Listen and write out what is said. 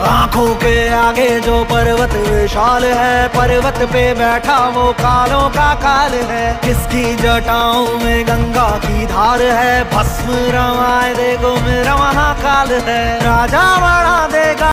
आंखों के आगे जो पर्वत विशाल है, पर्वत पे बैठा वो कालों का काल है। किसकी जटाओं में गंगा की धार है, भस्म रमाए देखो मेरा महाकाल है। राजा बड़ा देगा